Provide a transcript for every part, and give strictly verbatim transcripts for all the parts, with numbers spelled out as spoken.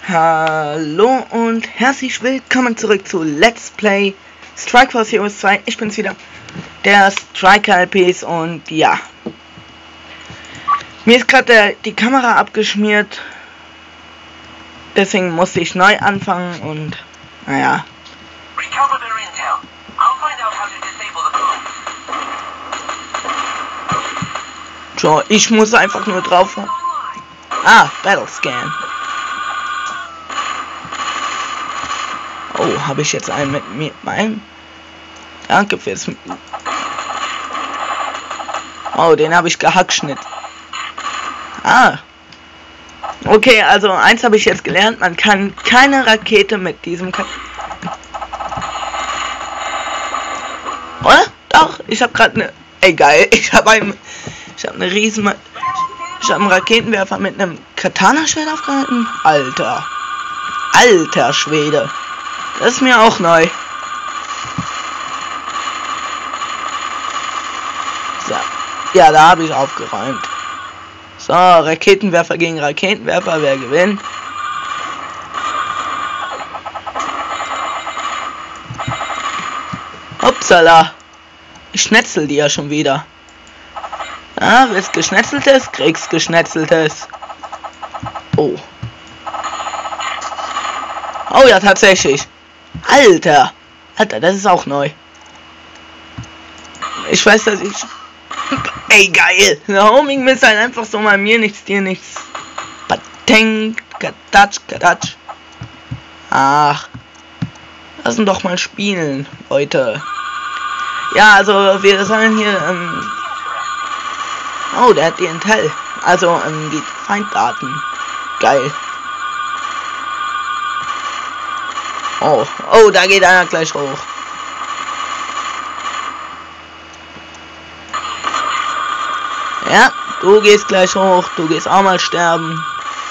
Hallo und herzlich willkommen zurück zu Let's Play Strike Force Heroes zwei. Ich bin's wieder, der Striker L Ps, und ja, mir ist gerade die Kamera abgeschmiert, deswegen musste ich neu anfangen und naja. So, ich muss einfach nur drauf. Ah, Battle Scan. Oh, habe ich jetzt einen mit mir? Mein? Danke fürs. Oh, den habe ich gehackschnitt. Ah. Okay, also eins habe ich jetzt gelernt, man kann keine Rakete mit diesem Ka Oder? Doch, ich habe gerade eine. Ey, geil, ich habe einen. Ich habe eine riesen. Ich habe einen Raketenwerfer mit einem Katana-Schwert aufgehalten. Alter. Alter Schwede. Das ist mir auch neu. So. Ja, da habe ich aufgeräumt. So, Raketenwerfer gegen Raketenwerfer, wer gewinnt? Upsala. Ich schnetzel die ja schon wieder. Ah, willst Geschnetzeltes? Kriegst Geschnetzeltes. Oh. Oh ja, tatsächlich. Alter. Alter, das ist auch neu. Ich weiß, dass ich... Ey, geil. Der Homing Missile einfach so mal mir nichts, dir nichts. Patent, Katatsch, Katatsch. Ach. Lass uns doch mal spielen, Leute. Ja, also wir sollen hier... Ähm oh, der hat die Intel. Also ähm, die Feinddaten. Geil. Oh, oh, da geht einer gleich hoch. Ja, du gehst gleich hoch. Du gehst auch mal sterben.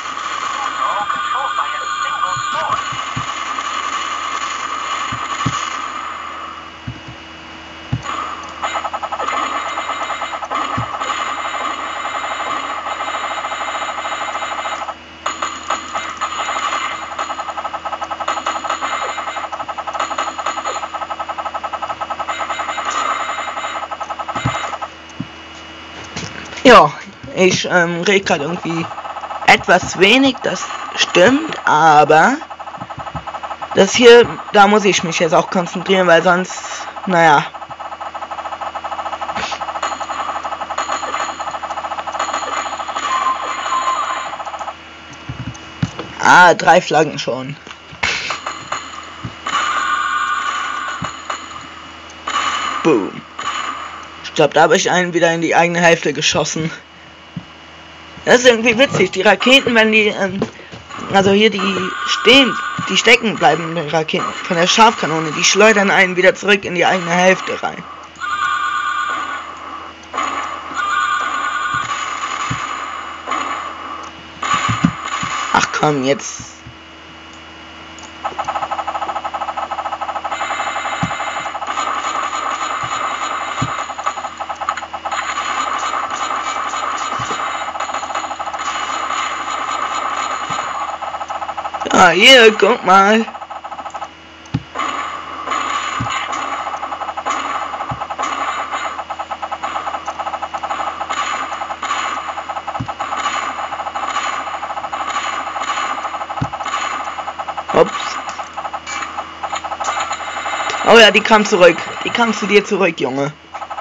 Ja, ich ähm, rede gerade irgendwie etwas wenig, das stimmt, aber das hier, da muss ich mich jetzt auch konzentrieren, weil sonst, naja. Ah, drei Flaggen schon. Boom. Ich glaube, da habe ich einen wieder in die eigene Hälfte geschossen. Das ist irgendwie witzig. Die Raketen, wenn die, ähm, also hier die stehen, die stecken bleiben, die Raketen von der Scharfkanone, die schleudern einen wieder zurück in die eigene Hälfte rein. Ach komm, jetzt. Ah, hier, guck mal. Ups. Oh ja, die kam zurück. Die kam zu dir zurück, Junge.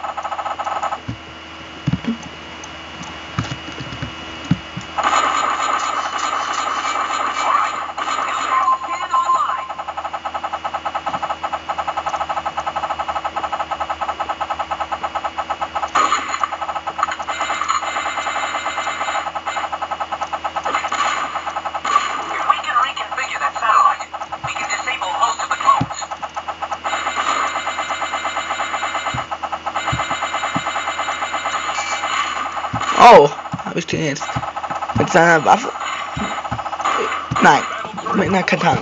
Oh, habe ich den jetzt mit seiner Waffe? Nein, mit einer Katana.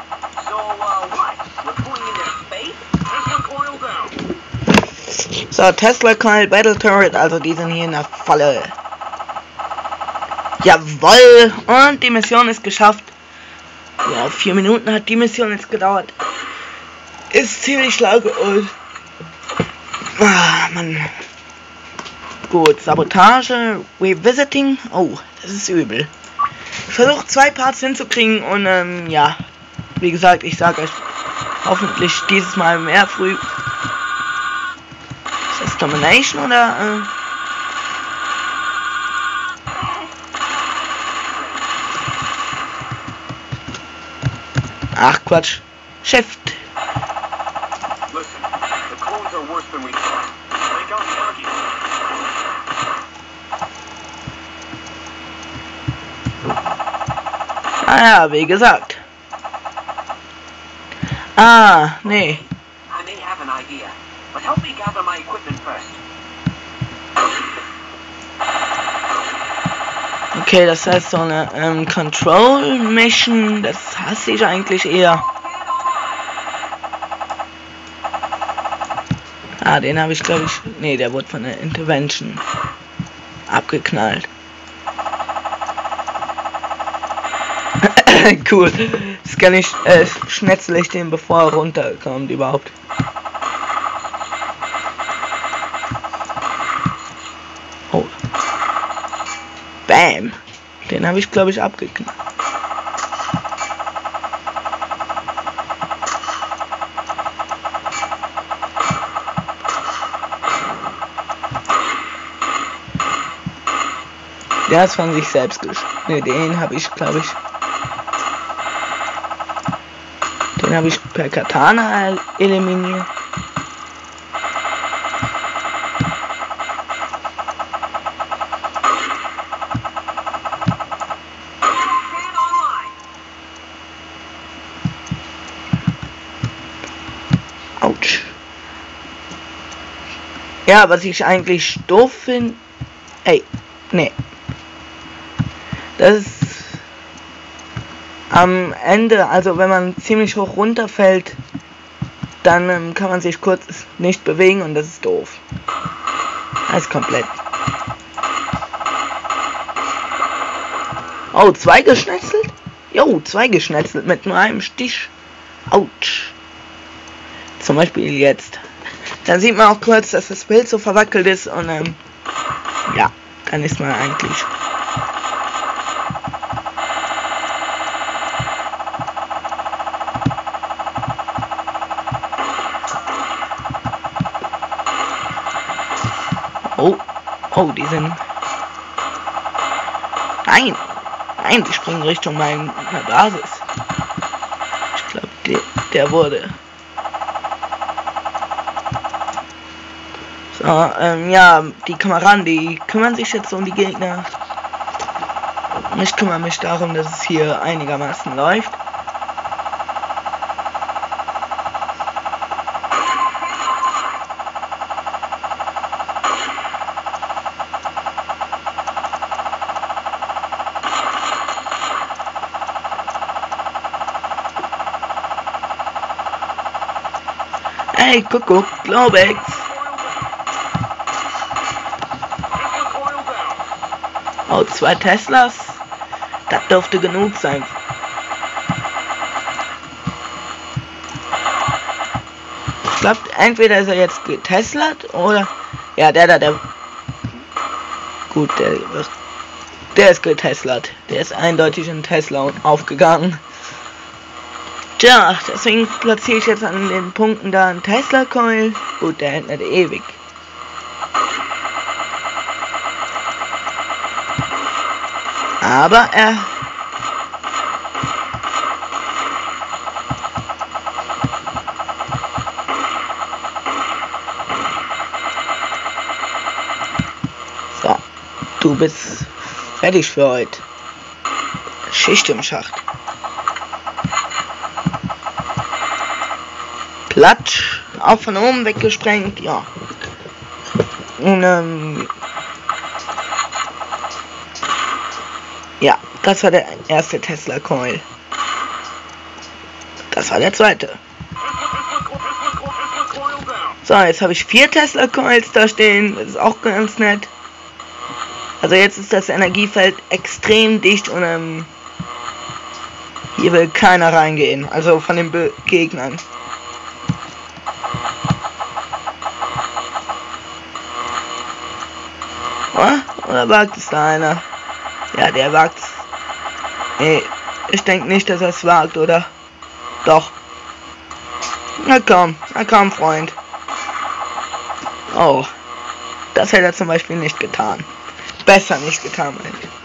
So, Tesla Coil Battle Turret, also die sind hier in der Falle. Jawoll! Und die Mission ist geschafft. Ja, vier Minuten hat die Mission jetzt gedauert. Ist ziemlich lang und... Ah, Mann. Gut, Sabotage, Revisiting. Oh, das ist übel. Ich versuche zwei Parts hinzukriegen und ähm, ja. Wie gesagt, ich sage euch hoffentlich dieses Mal mehr früh. Ist das Domination oder... Äh Ach Quatsch. Shift. Ah ja, wie gesagt. Ah, nee. Okay, das heißt so eine ähm, Control Mission, das hasse ich eigentlich eher. Ah, den habe ich glaube ich... Nee, der wurde von der Intervention abgeknallt. Cool. Das kann ich, äh, schnetzel ich den, bevor er runterkommt überhaupt. Oh. Bam. Den habe ich glaube ich abgeknallt. Der ist von sich selbst gesch... Ne, den habe ich glaube ich... Den habe ich per Katana eliminiert. Autsch. Ja, was ich eigentlich doof finde... Ey, nee. Das ist... Am Ende, also wenn man ziemlich hoch runterfällt, dann ähm, kann man sich kurz nicht bewegen und das ist doof. Das ist komplett. Oh, zwei geschnetzelt? Jo, zwei geschnetzelt mit nur einem Stich. Autsch. Zum Beispiel jetzt. Dann sieht man auch kurz, dass das Bild so verwackelt ist und ähm, ja, dann ist man eigentlich... Oh, oh, die sind... Nein, nein, die springen Richtung meiner Basis. Ich glaube, der, der wurde... So, ähm, ja, die Kameraden, die kümmern sich jetzt um die Gegner. Ich kümmere mich darum, dass es hier einigermaßen läuft. Hey, Kuckuck, Globex. Oh, zwei Teslas. Das dürfte genug sein. Ich glaube, entweder ist er jetzt geteslat oder... Ja, der da, der... Gut, der wird... Der ist geteslat. Der ist eindeutig in Tesla aufgegangen. Tja, deswegen platziere ich jetzt an den Punkten da einen Tesla-Coil. Gut, der hält nicht ewig. Aber er... So, du bist fertig für heute. Schicht im Schacht. Platsch, auch von oben weggesprengt, ja. Und, ähm, ja, das war der erste Tesla Coil. Das war der zweite. So, jetzt habe ich vier Tesla Coils da stehen, das ist auch ganz nett. Also jetzt ist das Energiefeld extrem dicht und, ähm, Hier will keiner reingehen, also von den Be Gegnern. Oh, oder wagt es da einer? Ja, der wagt es. Nee, ich denke nicht, dass er es wagt, oder? Doch. Na komm, na komm, Freund. Oh, das hätte er zum Beispiel nicht getan. Besser nicht getan, meine ich.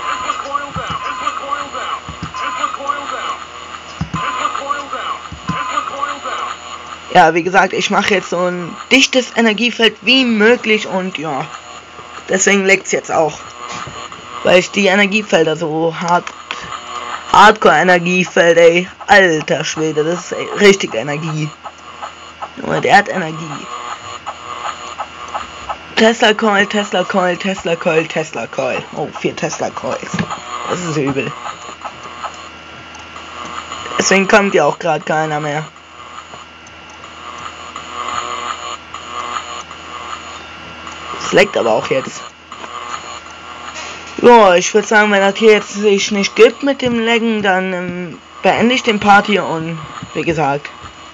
Ja, wie gesagt, ich mache jetzt so ein dichtes Energiefeld wie möglich und ja, deswegen leckt's jetzt auch. Weil ich die Energiefelder so hart, Hardcore-Energiefeld, ey, alter Schwede, das ist ey, richtig Energie. Nur der hat Energie. Tesla Coil, Tesla Coil, Tesla Coil, Tesla Coil. Oh, vier Tesla Coils. Das ist übel. Deswegen kommt ja auch gerade keiner mehr. Es leckt aber auch jetzt. Ja, ich würde sagen, wenn das hier jetzt sich nicht gibt mit dem Laggen, dann ähm, beende ich den Part hier und wie gesagt.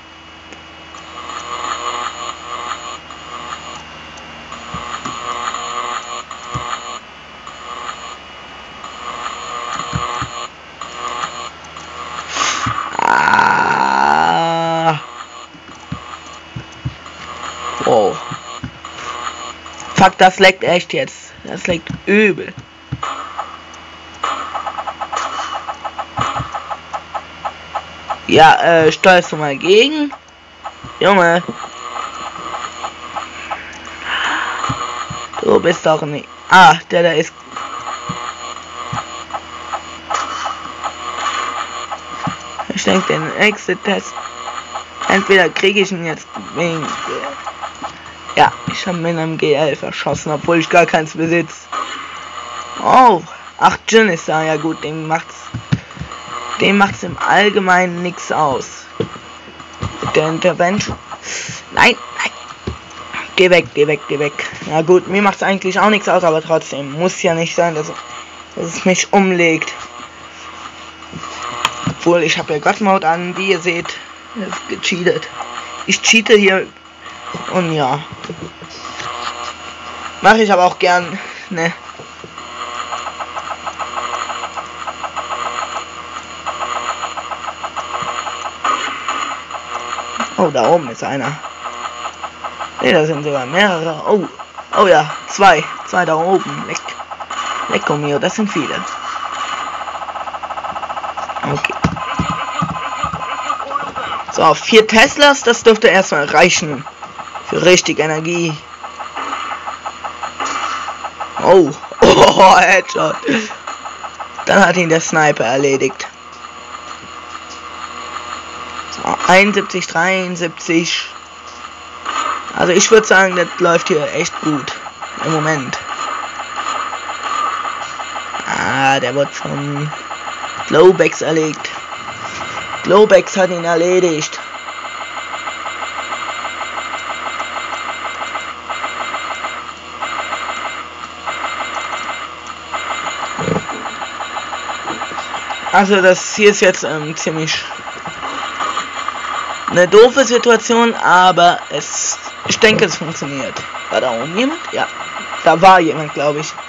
Ah. Wow. Fuck, das leckt echt jetzt. Das leckt übel. Ja, äh, steuerst du mal gegen? Junge. Du bist doch nicht. Ah, der da ist. Ich denke, den Exit-Test. Entweder kriege ich ihn jetzt wegen. Ja, ich habe mit einem G elf erschossen, obwohl ich gar keins besitze. Oh, ach, Jin ist da. Ja gut, dem macht's. Dem macht's im Allgemeinen nichts aus. Der Intervention. Nein, nein. Geh weg, geh weg, geh weg. Ja gut, mir macht's eigentlich auch nichts aus, aber trotzdem muss ja nicht sein, dass, dass es mich umlegt. Obwohl, ich habe ja God Mode an, wie ihr seht. Das ist gecheatet. Ich cheate hier. Und ja. Mache ich aber auch gern, ne? Oh, da oben ist einer. Ne, da sind sogar mehrere. Oh, oh ja, zwei. Zwei da oben. Leck. Lecco mio, das sind viele. Okay. So, vier Teslas, das dürfte erstmal reichen. Für richtig Energie. Oh, oh, Headshot. Dann hat ihn der Sniper erledigt. So, einundsiebzig, dreiundsiebzig. Also ich würde sagen, das läuft hier echt gut. Im Moment. Ah, der wird von Glowbacks erlegt. Glowbacks hat ihn erledigt. Also das hier ist jetzt ähm, ziemlich eine doofe Situation, aber es, ich denke, es funktioniert. War da oben jemand? Ja, da war jemand, glaube ich.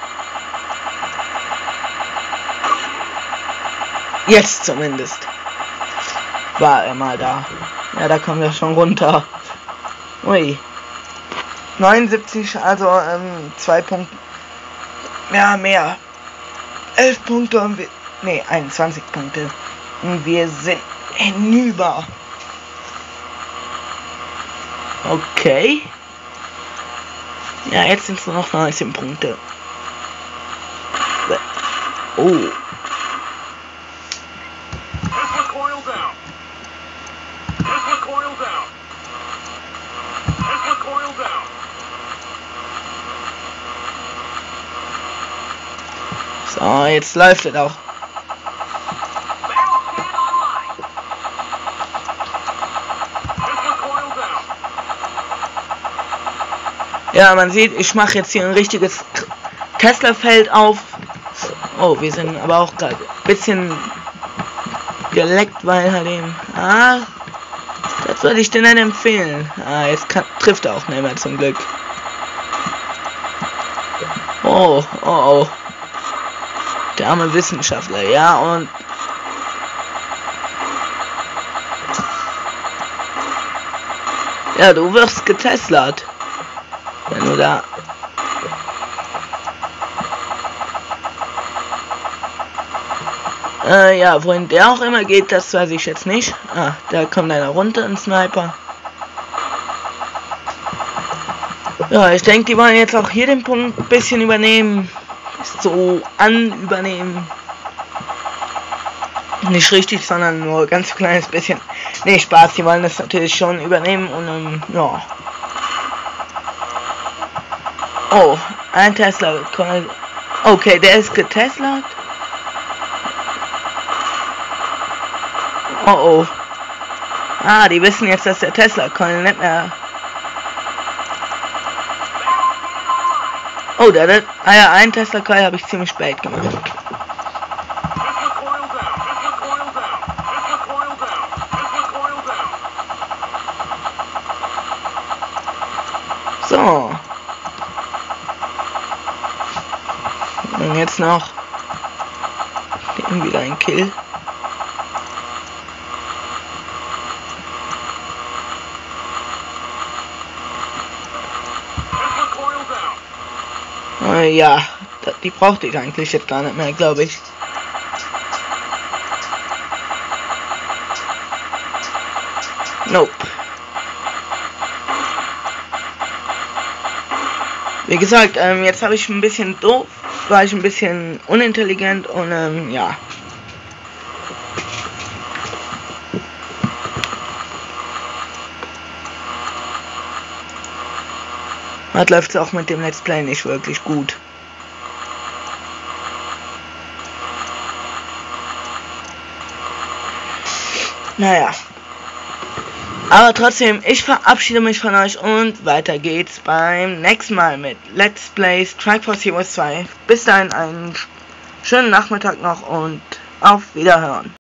Jetzt zumindest war er mal da. Ja, da kommen wir schon runter. Ui. neunundsiebzig, also ähm, zwei Punkte. Ja, mehr. elf Punkte und wir. Ne, einundzwanzig Punkte. Und wir sind hinüber. Okay. Ja, jetzt sind es nur noch neunzehn Punkte. Oh. So, jetzt läuft es auch. Ja, man sieht, ich mache jetzt hier ein richtiges Tesla-Feld auf. Oh, wir sind aber auch gerade ein bisschen geleckt, weil halt eben. Ah, das würde ich dir nicht empfehlen. Ah, jetzt kann, trifft er auch nicht mehr zum Glück. Oh, oh, oh. Der arme Wissenschaftler, ja, und ja, du wirst getestet. Wenn du da Äh, ja, wohin der auch immer geht, das weiß ich jetzt nicht. Ah, da kommt einer runter, ein Sniper. Ja, ich denke, die wollen jetzt auch hier den Punkt ein bisschen übernehmen. So an übernehmen. Nicht richtig, sondern nur ganz kleines bisschen. Nee, Spaß, die wollen das natürlich schon übernehmen und ähm, ja. Oh, ein Tesla. Okay, der ist getestet. Oh oh. Ah, die wissen jetzt, dass der Tesla Coil nicht mehr. Oh, der hat. Ah ja, einen Tesla Coil habe ich ziemlich spät gemacht. So. Und jetzt noch wieder ein Kill. Äh, ja, die brauchte ich eigentlich jetzt gar nicht mehr, glaube ich. Nope. Wie gesagt, ähm, jetzt habe ich ein bisschen doof, war ich ein bisschen unintelligent und ähm, ja. Hat läuft es auch mit dem Let's Play nicht wirklich gut. Naja. Aber trotzdem, ich verabschiede mich von euch und weiter geht's beim nächsten Mal mit Let's Play Strike Force Heroes zwei. Bis dahin einen schönen Nachmittag noch und auf Wiederhören.